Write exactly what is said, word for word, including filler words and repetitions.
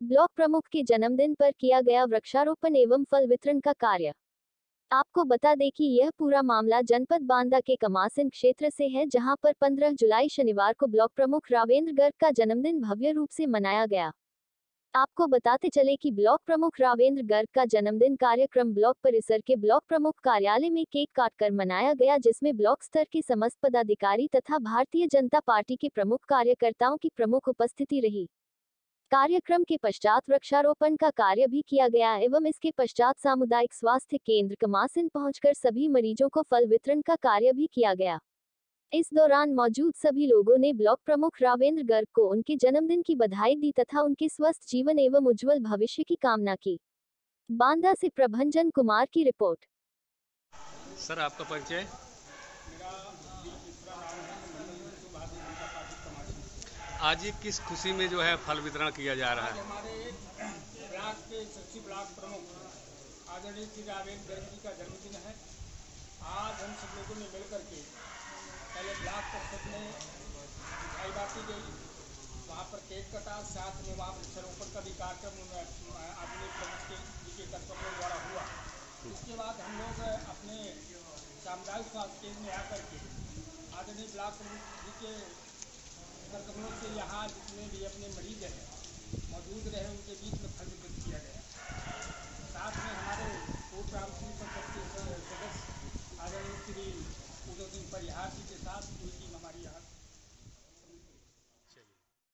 Block प्रमुख के जन्मदिन पर किया गया वृक्षारोपण एवं फल वितरण का कार्य। आपको बता दें कि यह पूरा मामला जनपद बांदा के कमासिन क्षेत्र से है, जहां पर पंद्रह जुलाई शनिवार को ब्लॉक प्रमुख रावेंद्र गर्ग का जन्मदिन भव्य रूप से मनाया गया। आपको बताते चले कि ब्लॉक प्रमुख रावेंद्र गर्ग का जन्मदिन कार्यक्रम ब्लॉक परिसर के ब्लॉक प्रमुख कार्यालय में केक काटकर मनाया गया, जिसमें ब्लॉक स्तर के समस्त पदाधिकारी तथा भारतीय जनता पार्टी के प्रमुख कार्यकर्ताओं की प्रमुख उपस्थिति रही। कार्यक्रम के पश्चात वृक्षारोपण का कार्य भी किया गया एवं इसके पश्चात सामुदायिक स्वास्थ्य केंद्र कमासिन पहुंचकर सभी मरीजों को फल वितरण का कार्य भी किया गया। इस दौरान मौजूद सभी लोगों ने ब्लॉक प्रमुख रावेंद्र गर्ग को उनके जन्मदिन की बधाई दी तथा उनके स्वस्थ जीवन एवं उज्जवल भविष्य की कामना की। बांदा से प्रभंजन कुमार की रिपोर्ट। सर, आपका परिचय? आज ये किस खुशी में जो है फल वितरण किया जा रहा है? हमारे ब्लॉक के सचिव ब्लॉक प्रमुख आदरणीय श्री रावेंद्र गर्ग जी का जन्मदिन है। आज हम सब लोगों ने मिलकर के पहले ब्लॉक परिषद में मिठाई बांटी गई, वहाँ पर केक कटा, साथ में वहाँ वृक्षारोपण का भी कार्यक्रम आदरणीय प्रमुख के जी के कर्तव्यों द्वारा हुआ। इसके बाद हम लोग अपने सामुदायिक स्वास्थ्य केंद्र में आकर के आदरणीय ब्लॉक प्रमुख जी के कर्तव्यों से यहाँ जितने भी अपने मरीज हैं